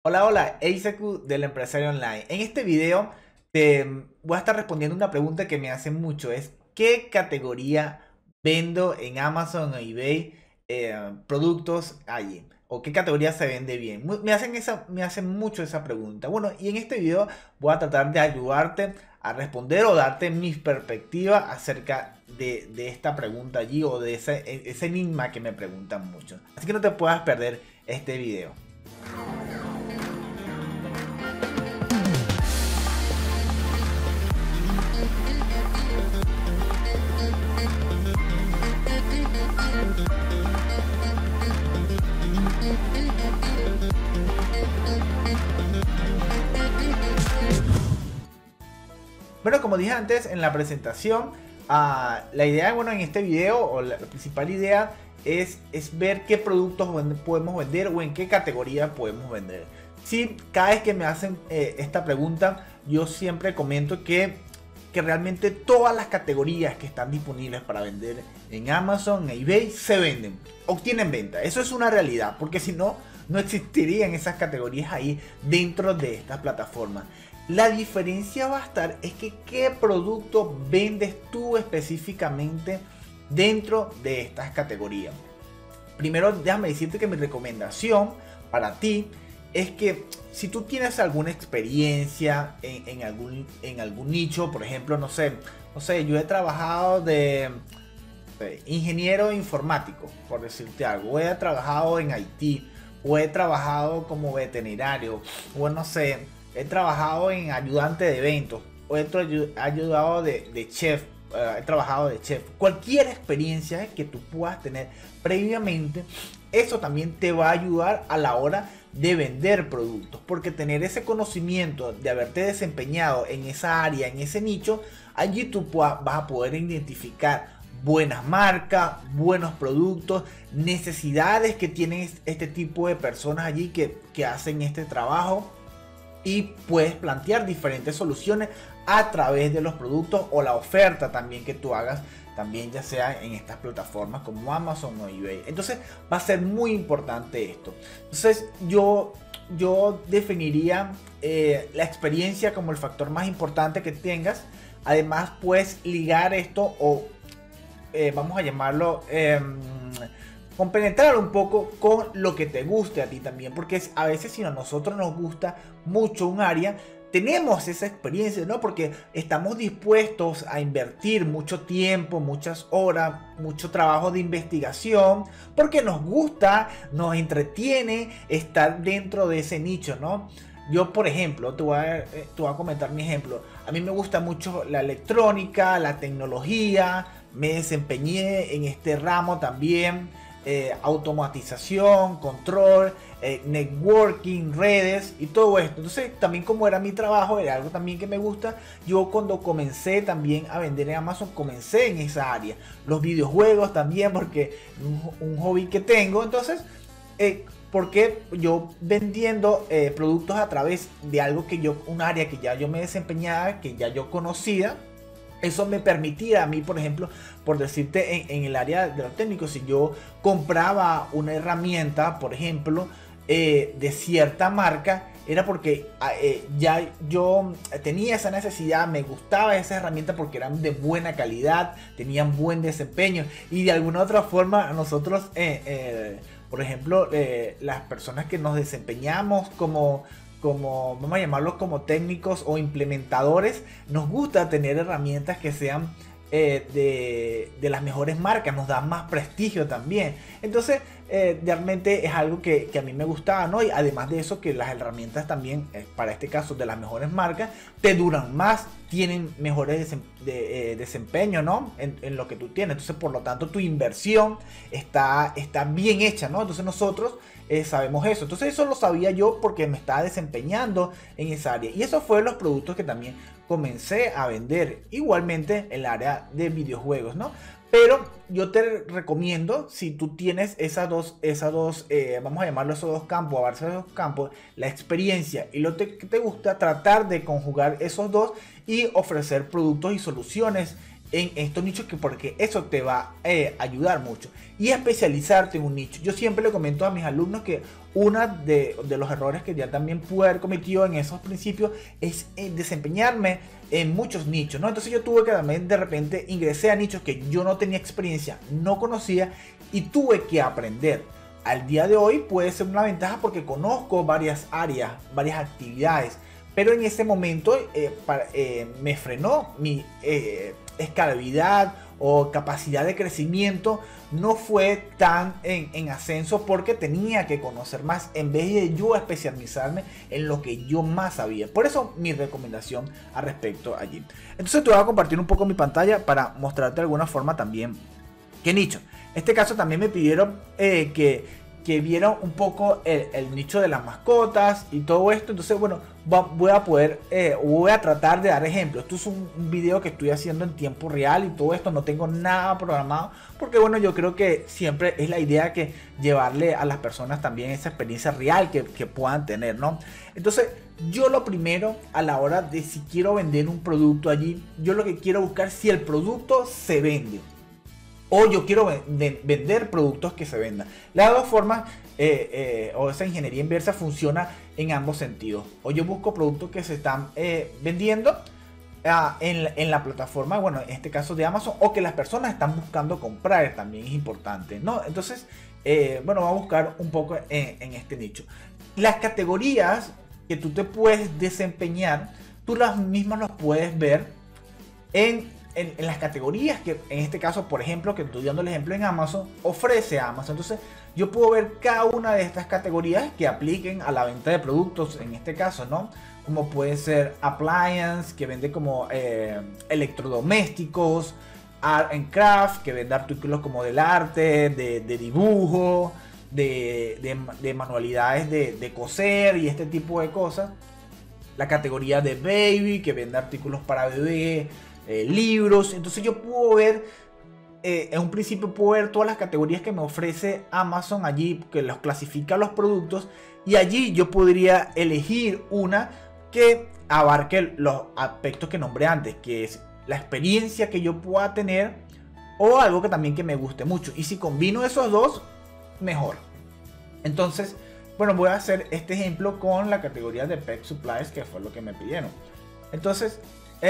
Hola, hola, Eisaku del Empresario Online. En este video te voy a estar respondiendo una pregunta que me hacen mucho. Es ¿qué categoría vendo en Amazon o eBay productos allí? ¿O qué categoría se vende bien? Me hacen mucho esa pregunta. Bueno, y en este video voy a tratar de ayudarte a responder o darte mi perspectiva acerca de esta pregunta allí o de ese enigma que me preguntan mucho. Así que no te puedas perder este video. Bueno, como dije antes en la presentación, la idea, bueno, en este video, o la principal idea es ver qué productos podemos vender o en qué categoría podemos vender. Sí, cada vez que me hacen esta pregunta, yo siempre comento que realmente todas las categorías que están disponibles para vender en Amazon, en eBay, se venden, obtienen venta. Eso es una realidad, porque si no, no existirían esas categorías ahí dentro de estas plataformas. La diferencia va a estar es que qué producto vendes tú específicamente dentro de estas categorías. Primero, déjame decirte que mi recomendación para ti es que si tú tienes alguna experiencia en algún nicho, por ejemplo, no sé, yo he trabajado de ingeniero informático, por decirte algo, o he trabajado en IT, o he trabajado como veterinario, o no sé, he trabajado en ayudante de eventos, o he ayudado de chef, he trabajado de chef. Cualquier experiencia que tú puedas tener previamente, eso también te va a ayudar a la hora de vender productos, porque tener ese conocimiento de haberte desempeñado en esa área, en ese nicho, allí tú vas a poder identificar buenas marcas, buenos productos, necesidades que tienen este tipo de personas allí que hacen este trabajo, y puedes plantear diferentes soluciones a través de los productos o la oferta también que tú hagas, también ya sea en estas plataformas como Amazon o eBay. Entonces va a ser muy importante esto. Entonces yo definiría la experiencia como el factor más importante que tengas. Además puedes ligar esto o vamos a llamarlo compenetrar un poco con lo que te guste a ti también, porque a veces si a nosotros nos gusta mucho un área, tenemos esa experiencia, ¿no? Porque estamos dispuestos a invertir mucho tiempo, muchas horas, mucho trabajo de investigación, porque nos gusta, nos entretiene estar dentro de ese nicho, ¿no? Yo, por ejemplo, te voy a comentar mi ejemplo. A mí me gusta mucho la electrónica, la tecnología, me desempeñé en este ramo también. Automatización, control, networking, redes y todo esto. Entonces también, como era mi trabajo, era algo también que me gusta. Yo cuando comencé también a vender en Amazon, comencé en esa área. Los videojuegos también, porque un hobby que tengo. Entonces porque yo vendiendo productos a través de algo un área que ya yo me desempeñaba, que ya yo conocía. Eso me permitía a mí, por ejemplo, por decirte, en el área de lo técnico, si yo compraba una herramienta, por ejemplo, de cierta marca, era porque ya yo tenía esa necesidad, me gustaba esa herramienta porque eran de buena calidad, tenían buen desempeño, y de alguna otra forma a nosotros, por ejemplo, las personas que nos desempeñamos como vamos a llamarlos como técnicos o implementadores, nos gusta tener herramientas que sean de las mejores marcas, nos da más prestigio también. Entonces realmente es algo que a mí me gustaba, ¿no? Y además de eso, que las herramientas también, para este caso de las mejores marcas, te duran más, tienen mejores desempeño, ¿no? En lo que tú tienes. Entonces, por lo tanto, tu inversión está bien hecha, ¿no? Entonces nosotros sabemos eso. Entonces eso lo sabía yo porque me estaba desempeñando en esa área. Y eso fue los productos que también comencé a vender. Igualmente en el área de videojuegos, ¿no? Pero yo te recomiendo, si tú tienes esas dos vamos a llamarlo esos dos campos, abarcar esos dos campos, la experiencia y lo que te gusta, tratar de conjugar esos dos y ofrecer productos y soluciones en estos nichos, porque eso te va a ayudar mucho, y especializarte en un nicho. Yo siempre le comento a mis alumnos que uno de los errores que ya también pude haber cometido en esos principios es desempeñarme en muchos nichos, ¿no? Entonces yo tuve que también de repente ingresé a nichos que yo no tenía experiencia, no conocía, y tuve que aprender. Al día de hoy puede ser una ventaja porque conozco varias áreas, varias actividades, pero en ese momento me frenó mi escalabilidad o capacidad de crecimiento. No fue tan en ascenso porque tenía que conocer más en vez de yo especializarme en lo que yo más sabía. Por eso mi recomendación al respecto allí. Entonces te voy a compartir un poco mi pantalla para mostrarte de alguna forma también qué nicho. En este caso también me pidieron que vieran un poco el nicho de las mascotas y todo esto. Entonces, bueno, voy a tratar de dar ejemplos. Esto es un video que estoy haciendo en tiempo real y todo esto, no tengo nada programado, porque bueno, yo creo que siempre es la idea que llevarle a las personas también esa experiencia real que puedan tener, ¿no? Entonces, yo lo primero a la hora de si quiero vender un producto allí, yo lo que quiero buscar si el producto se vende. O yo quiero vender productos que se vendan. Las dos formas, o esa ingeniería inversa funciona en ambos sentidos. O yo busco productos que se están vendiendo en la plataforma, bueno, en este caso de Amazon, o que las personas están buscando comprar, también es importante, ¿no? Entonces, bueno, vamos a buscar un poco en este nicho. Las categorías que tú te puedes desempeñar, tú las mismas las puedes ver en las categorías que en este caso, por ejemplo, que estoy dando el ejemplo en Amazon, ofrece Amazon. Entonces yo puedo ver cada una de estas categorías que apliquen a la venta de productos, en este caso, ¿no? Como puede ser appliance, que vende como electrodomésticos, art and craft, que vende artículos como del arte, de dibujo, de manualidades de coser y este tipo de cosas. La categoría de baby, que vende artículos para bebé, libros. Entonces yo puedo ver, en un principio puedo ver todas las categorías que me ofrece Amazon allí, que los clasifica los productos, y allí yo podría elegir una que abarque los aspectos que nombré antes, que es la experiencia que yo pueda tener o algo que también que me guste mucho, y si combino esos dos, mejor. Entonces, bueno, voy a hacer este ejemplo con la categoría de Pet Supplies, que fue lo que me pidieron. Entonces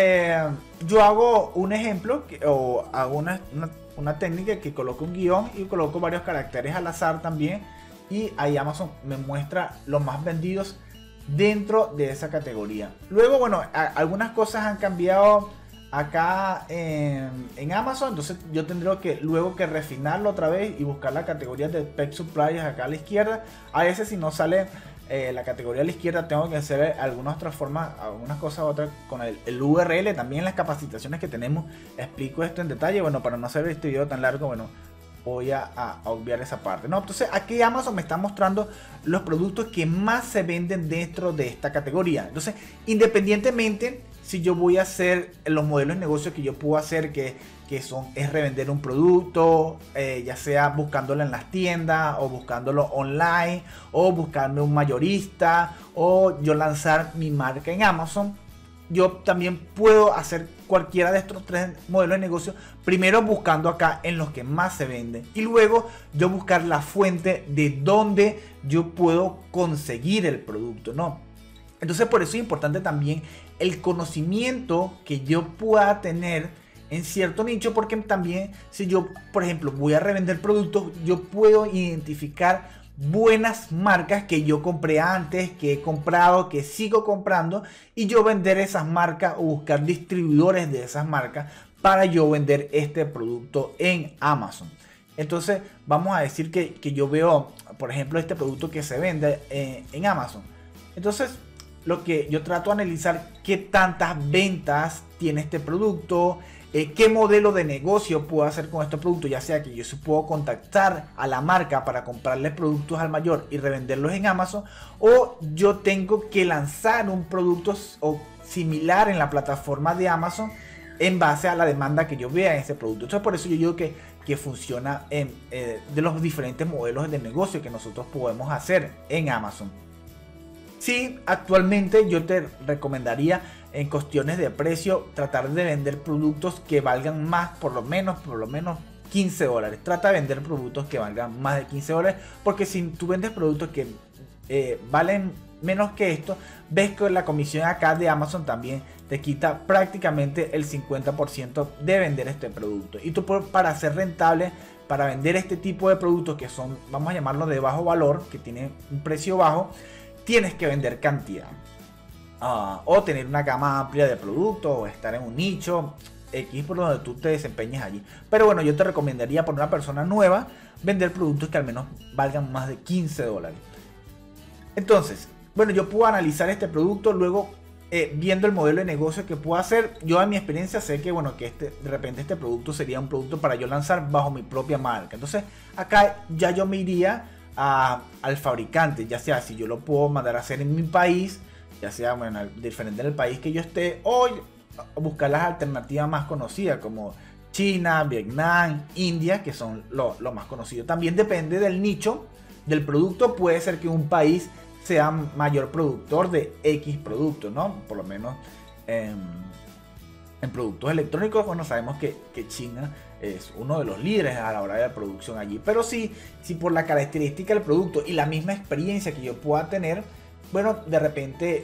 yo hago un ejemplo o hago una técnica que coloco un guión y coloco varios caracteres al azar también, y ahí Amazon me muestra los más vendidos dentro de esa categoría. Luego, bueno, algunas cosas han cambiado acá en Amazon, entonces yo tendré que luego que refinarlo otra vez y buscar la categoría de Pet Supplies acá a la izquierda. A veces si no sale la categoría a la izquierda, tengo que hacer algunas otras formas, algunas cosas otras con el URL. También en las capacitaciones que tenemos explico esto en detalle. Bueno, para no hacer este video tan largo, bueno, voy a obviar esa parte, ¿no? Entonces aquí Amazon me está mostrando los productos que más se venden dentro de esta categoría. Entonces, independientemente si yo voy a hacer los modelos de negocio que yo puedo hacer, es revender un producto, ya sea buscándolo en las tiendas o buscándolo online, o buscarme un mayorista, o yo lanzar mi marca en Amazon. Yo también puedo hacer cualquiera de estos tres modelos de negocio, primero buscando acá en los que más se venden, y luego yo buscar la fuente de donde yo puedo conseguir el producto, ¿no? Entonces por eso es importante también el conocimiento que yo pueda tener en cierto nicho, porque también si yo, por ejemplo, voy a revender productos, yo puedo identificar buenas marcas que yo compré antes, que he comprado, que sigo comprando, y yo vender esas marcas o buscar distribuidores de esas marcas para yo vender este producto en Amazon. Entonces vamos a decir que yo veo, por ejemplo, este producto que se vende en Amazon. Entonces lo que yo trato de analizar, qué tantas ventas tiene este producto, qué modelo de negocio puedo hacer con este producto, ya sea que yo puedo contactar a la marca para comprarle productos al mayor y revenderlos en Amazon, o yo tengo que lanzar un producto similar en la plataforma de Amazon en base a la demanda que yo vea en ese producto. Entonces por eso yo digo que funciona de los diferentes modelos de negocio que nosotros podemos hacer en Amazon. Sí, actualmente yo te recomendaría en cuestiones de precio tratar de vender productos que valgan más, por lo menos $15. Trata de vender productos que valgan más de $15, porque si tú vendes productos que valen menos que esto, ves que la comisión acá de Amazon también te quita prácticamente el 50% de vender este producto. Y tú, para ser rentable, para vender este tipo de productos que son, vamos a llamarlo de bajo valor, que tienen un precio bajo, tienes que vender cantidad. O tener una gama amplia de productos, o estar en un nicho X por donde tú te desempeñes allí. Pero bueno, yo te recomendaría para una persona nueva vender productos que al menos valgan más de $15. Entonces, bueno, yo puedo analizar este producto luego viendo el modelo de negocio que puedo hacer. Yo en mi experiencia sé que bueno, que de repente este producto sería un producto para yo lanzar bajo mi propia marca. Entonces acá ya yo me iría al fabricante, ya sea si yo lo puedo mandar a hacer en mi país, ya sea bueno, diferente del país que yo esté, o buscar las alternativas más conocidas como China, Vietnam, India, que son los más conocidos. También depende del nicho del producto. Puede ser que un país sea mayor productor de X productos, ¿no? Por lo menos en productos electrónicos, bueno, sabemos que China es uno de los líderes a la hora de la producción allí. Pero si por la característica del producto y la misma experiencia que yo pueda tener, bueno, de repente,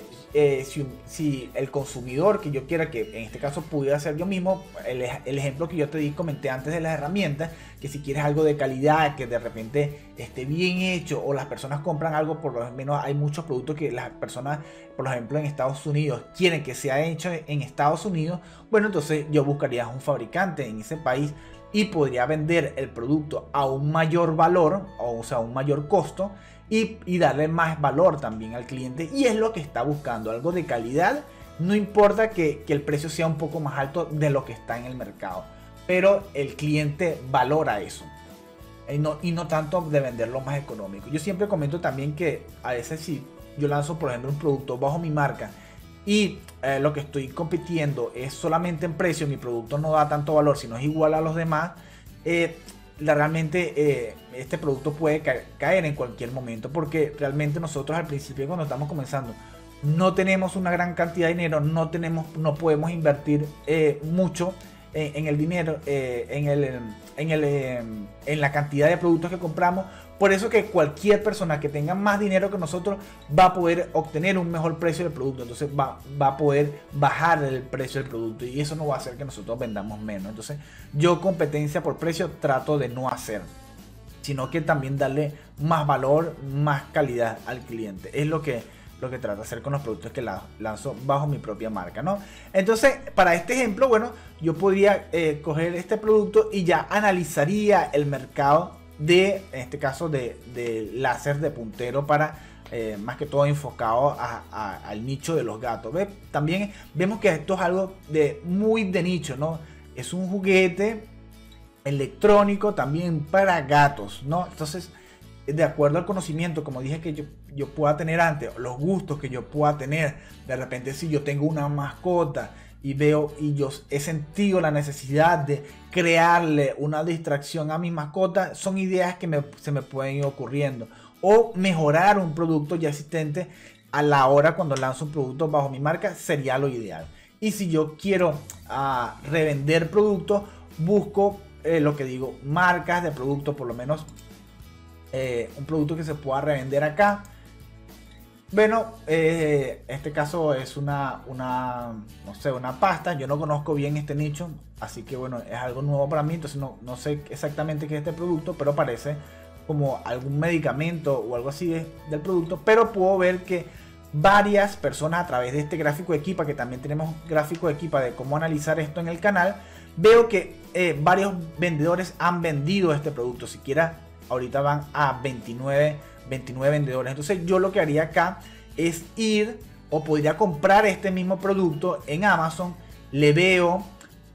si el consumidor que yo quiera, que en este caso pudiera ser yo mismo, el ejemplo que yo comenté antes de las herramientas, que si quieres algo de calidad, que de repente esté bien hecho, o las personas compran algo, por lo menos hay muchos productos que las personas, por ejemplo en Estados Unidos, quieren que sea hecho en Estados Unidos, bueno, entonces yo buscaría un fabricante en ese país y podría vender el producto a un mayor valor, o sea, a un mayor costo, y darle más valor también al cliente, y es lo que está buscando, algo de calidad. No importa que el precio sea un poco más alto de lo que está en el mercado, pero el cliente valora eso, y no tanto de venderlo más económico. Yo siempre comento también que a veces si yo lanzo por ejemplo un producto bajo mi marca y lo que estoy compitiendo es solamente en precio, mi producto no da tanto valor, sino es igual a los demás, realmente este producto puede caer en cualquier momento, porque realmente nosotros al principio, cuando estamos comenzando, no tenemos una gran cantidad de dinero, no podemos invertir mucho en el dinero, en la cantidad de productos que compramos. Por eso que cualquier persona que tenga más dinero que nosotros va a poder obtener un mejor precio del producto. Entonces va a poder bajar el precio del producto, y eso no va a hacer que nosotros vendamos menos. Entonces yo competencia por precio trato de no hacer, sino que también darle más valor, más calidad al cliente. Es lo que trato de hacer con los productos que lanzo bajo mi propia marca, ¿no? Entonces, para este ejemplo, bueno, yo podría coger este producto y ya analizaría el mercado en este caso de láser de puntero, para más que todo enfocado al nicho de los gatos. ¿Ve? También vemos que esto es algo muy de nicho, ¿no? Es un juguete electrónico también para gatos, ¿no? Entonces, de acuerdo al conocimiento, como dije, que yo pueda tener antes, los gustos que yo pueda tener, de repente si yo tengo una mascota y yo he sentido la necesidad de crearle una distracción a mi mascota, son ideas que se me pueden ir ocurriendo, o mejorar un producto ya existente a la hora cuando lanzo un producto bajo mi marca, sería lo ideal. Y si yo quiero revender productos, busco lo que digo, marcas de productos, por lo menos un producto que se pueda revender acá. Bueno, este caso es no sé, una pasta. Yo no conozco bien este nicho, así que bueno, es algo nuevo para mí. Entonces no sé exactamente qué es este producto, pero parece como algún medicamento o algo así del producto. Pero puedo ver que varias personas, a través de este gráfico de Keepa, que también tenemos gráfico de Keepa de cómo analizar esto en el canal, veo que varios vendedores han vendido este producto. Siquiera ahorita van a 29 vendedores. Entonces yo lo que haría acá es ir, o podría comprar este mismo producto en Amazon. Le veo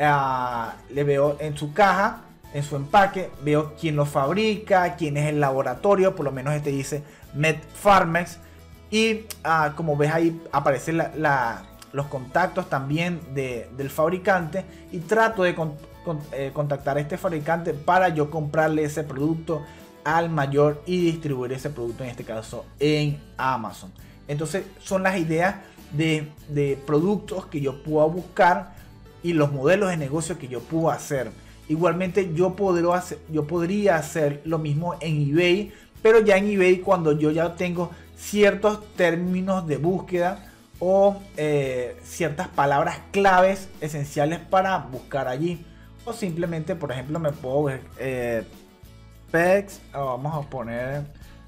en su caja, en su empaque, veo quién lo fabrica, quién es el laboratorio. Por lo menos este dice Medpharmex, y como ves ahí aparecen los contactos también del fabricante, y trato de contactar a este fabricante para yo comprarle ese producto al mayor y distribuir ese producto, en este caso en Amazon. Entonces son las ideas de productos que yo puedo buscar y los modelos de negocio que yo puedo hacer. Igualmente yo podría hacer lo mismo en eBay, pero ya en eBay cuando yo ya tengo ciertos términos de búsqueda o ciertas palabras claves esenciales para buscar allí. O simplemente, por ejemplo, me puedo ver pegs, vamos a poner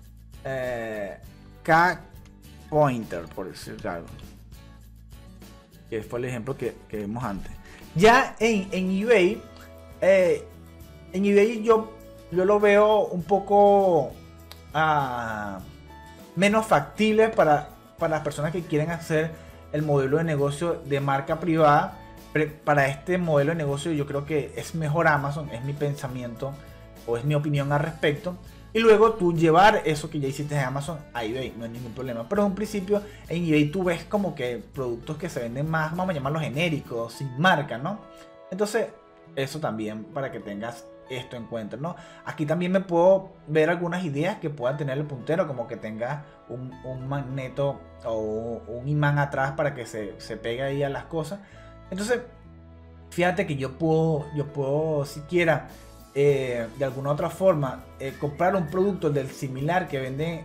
K pointer, por decir algo, que fue el ejemplo que vimos antes. Ya en eBay, yo lo veo un poco menos factible para las personas que quieren hacer el modelo de negocio de marca privada. Para este modelo de negocio yo creo que es mejor Amazon, es mi pensamiento o es mi opinión al respecto. Y luego tú llevar eso que ya hiciste en Amazon a eBay, no hay ningún problema. Pero en un principio en eBay tú ves como que productos que se venden más, vamos a llamarlos genéricos, sin marca, ¿no? Entonces eso también para que tengas esto en cuenta, ¿no? Aquí también me puedo ver algunas ideas que pueda tener el puntero, como que tenga un magneto o un imán atrás para que se pegue ahí a las cosas. Entonces fíjate que yo puedo siquiera de alguna otra forma comprar un producto del similar que venden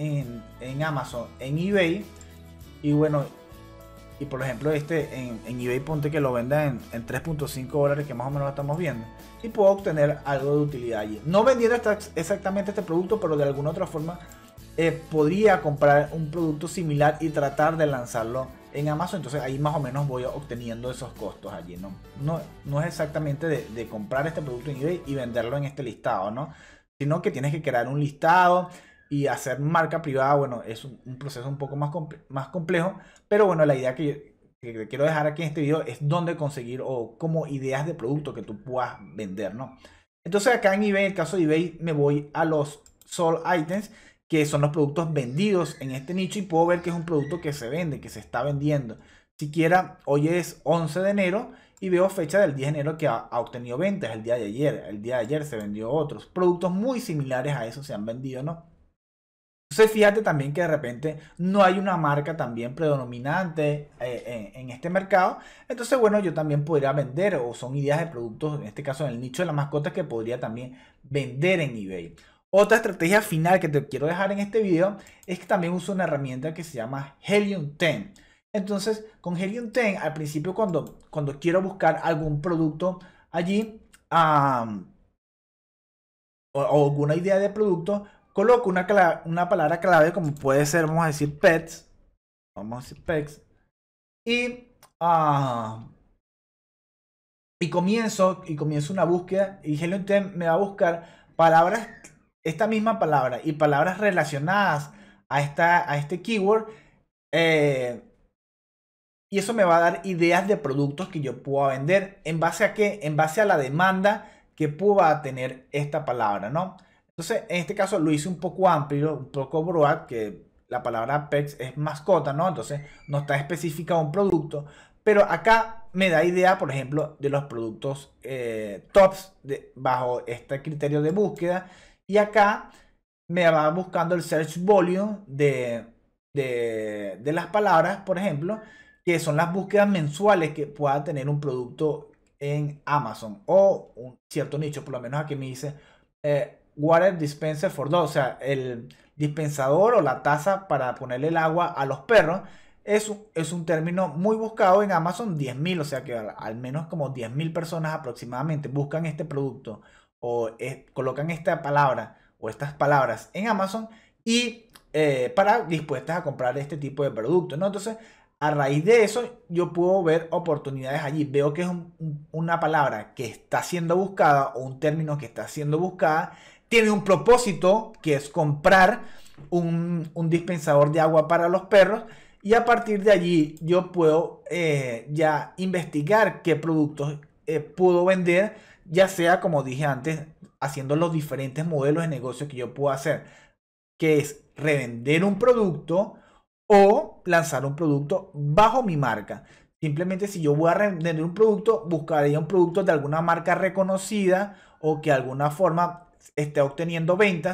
en Amazon, en eBay, y bueno, y por ejemplo en eBay ponte que lo venda en $3.5, que más o menos lo estamos viendo, y puedo obtener algo de utilidad allí, no vendiendo exactamente este producto, pero de alguna otra forma podría comprar un producto similar y tratar de lanzarlo en Amazon. Entonces ahí más o menos voy obteniendo esos costos allí, no es exactamente de comprar este producto en eBay y venderlo en este listado, ¿no? Sino que tienes que crear un listado y hacer marca privada. Bueno, es un proceso un poco más complejo, pero bueno, la idea que te quiero dejar aquí en este video es dónde conseguir o como ideas de producto que tú puedas vender, ¿no? Entonces acá en eBay, en el caso de eBay, me voy a los sold items, que son los productos vendidos en este nicho, y puedo ver que es un producto que se vende, que se está vendiendo. Siquiera hoy es 11 de enero y veo fecha del 10 de enero que ha obtenido ventas el día de ayer. El día de ayer se vendió otros productos muy similares a eso, se han vendido, ¿no? Entonces fíjate también que de repente no hay una marca también predominante en este mercado. Entonces bueno, yo también podría vender, o son ideas de productos, en este caso en el nicho de las mascotas, que podría también vender en eBay. Otra estrategia final que te quiero dejar en este video es que también uso una herramienta que se llama Helium 10. Entonces con Helium 10 al principio cuando quiero buscar algún producto allí o alguna idea de producto, coloco una palabra clave como puede ser, vamos a decir pets, y comienzo una búsqueda, y Helium 10 me va a buscar palabras, esta misma palabra y palabras relacionadas a este keyword, y eso me va a dar ideas de productos que yo pueda vender. ¿En base a qué? En base a la demanda que pueda tener esta palabra, ¿no? Entonces, en este caso lo hice un poco amplio, un poco broad, que la palabra pets es mascota, ¿no? Entonces no está especificado un producto, pero acá me da idea, por ejemplo, de los productos tops bajo este criterio de búsqueda, y acá me va buscando el search volume de las palabras, por ejemplo, que son las búsquedas mensuales que pueda tener un producto en Amazon o un cierto nicho. Por lo menos aquí me dice water dispenser for dogs, o sea, el dispensador o la taza para ponerle el agua a los perros. Es un término muy buscado en Amazon, 10.000, o sea que al menos como 10.000 personas aproximadamente buscan este producto o colocan esta palabra o estas palabras en Amazon, y para dispuestas a comprar este tipo de productos, ¿no? Entonces, a raíz de eso, yo puedo ver oportunidades allí. Veo que es una palabra que está siendo buscada o un término que está siendo buscada, tiene un propósito que es comprar un dispensador de agua para los perros, y a partir de allí yo puedo ya investigar qué productos puedo vender, ya sea, como dije antes, haciendo los diferentes modelos de negocio que yo puedo hacer, que es revender un producto o lanzar un producto bajo mi marca. Simplemente, si yo voy a vender un producto, buscaría un producto de alguna marca reconocida o que de alguna forma esté obteniendo ventas,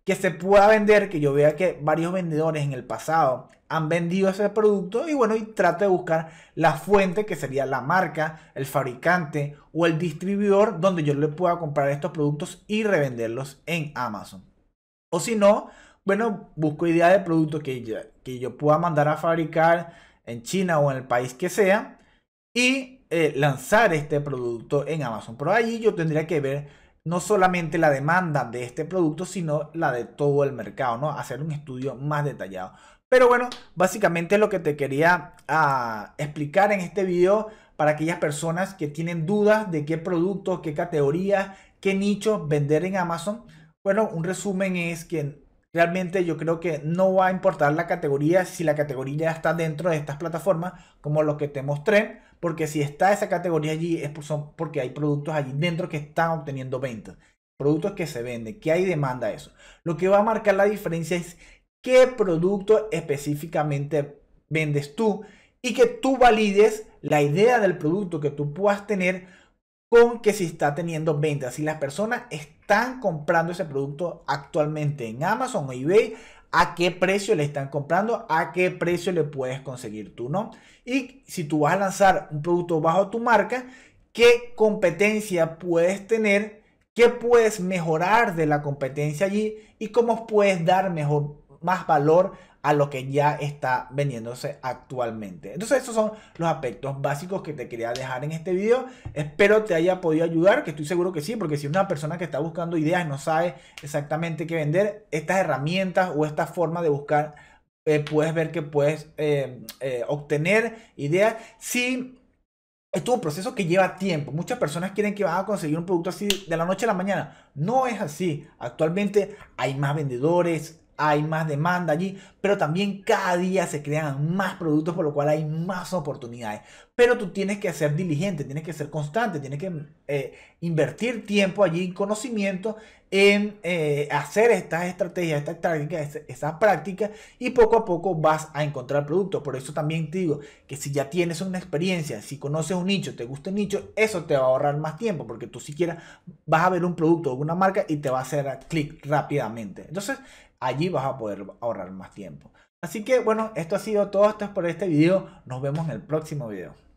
que se pueda vender, que yo vea que varios vendedores en el pasado han vendido ese producto y bueno, y trato de buscar la fuente que sería la marca, el fabricante o el distribuidor donde yo le pueda comprar estos productos y revenderlos en Amazon. O si no, bueno, busco ideas de productos que yo pueda mandar a fabricar en China o en el país que sea y lanzar este producto en Amazon. Pero allí yo tendría que ver no solamente la demanda de este producto, sino la de todo el mercado, ¿no? Hacer un estudio más detallado. Pero bueno, básicamente lo que te quería explicar en este video para aquellas personas que tienen dudas de qué productos, qué categorías, qué nichos vender en Amazon. Bueno, un resumen es que realmente yo creo que no va a importar la categoría si la categoría ya está dentro de estas plataformas, como lo que te mostré, porque si está esa categoría allí es porque hay productos allí dentro que están obteniendo ventas, productos que se venden, que hay demanda a eso. Lo que va a marcar la diferencia es qué producto específicamente vendes tú y que tú valides la idea del producto que tú puedas tener con que si está teniendo ventas, si las personas están comprando ese producto actualmente en Amazon o eBay, a qué precio le están comprando, a qué precio le puedes conseguir tú, ¿no? Y si tú vas a lanzar un producto bajo tu marca, qué competencia puedes tener, qué puedes mejorar de la competencia allí y cómo puedes dar más valor a lo que ya está vendiéndose actualmente. Entonces esos son los aspectos básicos que te quería dejar en este video. Espero te haya podido ayudar, que estoy seguro que sí, porque si una persona que está buscando ideas no sabe exactamente qué vender, estas herramientas o esta forma de buscar, puedes ver que puedes obtener ideas. Sí, esto es un proceso que lleva tiempo. Muchas personas quieren que van a conseguir un producto así de la noche a la mañana. No es así. Actualmente hay más vendedores, hay más demanda allí, pero también cada día se crean más productos, por lo cual hay más oportunidades. Pero tú tienes que ser diligente, tienes que ser constante, tienes que invertir tiempo allí, conocimiento en hacer estas estrategias, estas tácticas, estas prácticas y poco a poco vas a encontrar productos. Por eso también te digo que si ya tienes una experiencia, si conoces un nicho, te gusta el nicho, eso te va a ahorrar más tiempo porque tú siquiera vas a ver un producto o una marca y te va a hacer clic rápidamente. Entonces allí vas a poder ahorrar más tiempo. Así que bueno, esto ha sido todo. Esto es por este video. Nos vemos en el próximo video.